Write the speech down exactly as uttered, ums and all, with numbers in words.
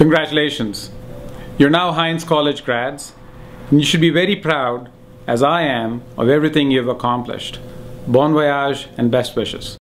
Congratulations. You're now Heinz College grads, and you should be very proud, as I am, of everything you've accomplished. Bon voyage and best wishes.